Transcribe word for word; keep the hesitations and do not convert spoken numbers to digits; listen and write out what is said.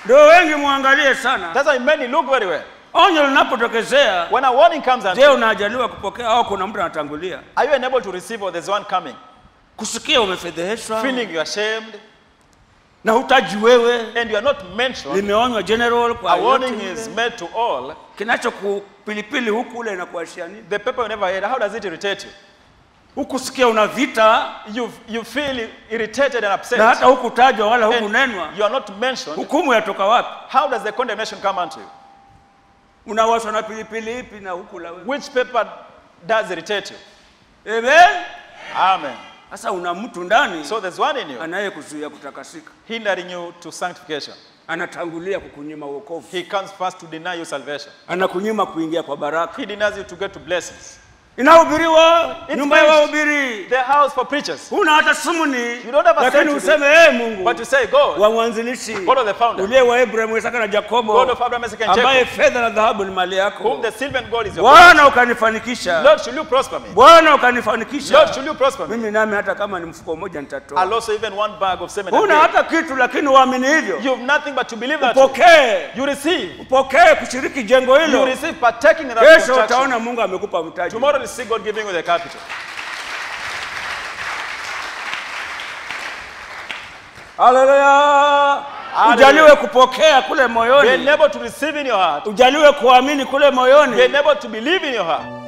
Ndio wengi muangalie sana. That's why many look very well. Onyo linapotokezea, when a warning comes and je, unajaliwa kupokea au kuna mtu anatangulia? Are you unable to receive or there's one coming? Kusikia umefedheheshwa, feeling you are ashamed, na hutaji wewe, and you are not mentioned. Limeonywa general kwa a warning is made to all. Kinacho kupilipili huku ule na kuashia nini? The pepper you never heard, how does it irritate you? Hukusikia una vita, you you feel irritated and upset. Na hata hukutajwa wala hukunenwa. You are not mentioned. Hukumu yatoka wapi? How does the condemnation come unto you? Unawashwa na pilipili ipi na huku la wewe? Which pepper does irritate you? Amen. Amen. Sasa una mtu ndani, so there's one in you, anayekuzuia kutakasika, hindering you to sanctification. Anatangulia kukunyima wokovu. He comes first to deny you salvation. Anakunyima kuingia kwa baraka. He denies you to get to blessings. Inahubiriwa nyumba ya wahubiri, the house for preachers. Huna hata sumuni, you don't have a lakini useme eh Mungu, but you say God, wa mwanzilishi, God of the founder, ule wa Abraham, Isaka na Jacobo, God of Abraham, Isaac and Jacob, ambaye fedha na dhahabu ni mali yako, whom the silver and gold is your Bwana ukanifanikisha. Lord, should you prosper me? Bwana ukanifanikisha. Lord, should you prosper me? Mimi nami hata kama ni mfuko mmoja nitatoa. I'll also even one bag of semen. Huna hata kitu lakini uamini hivyo. You have nothing but to believe that. Upokee. You receive. Upokee kushiriki jengo hilo. You receive partaking in that Kesho construction. utaona Mungu amekupa mtaji. Tomorrow you see God giving you the capital. Hallelujah. Ujaliwe kupokea kule moyoni. Be able to receive in your heart. Ujaliwe kuamini kule moyoni. Be able to believe in your heart.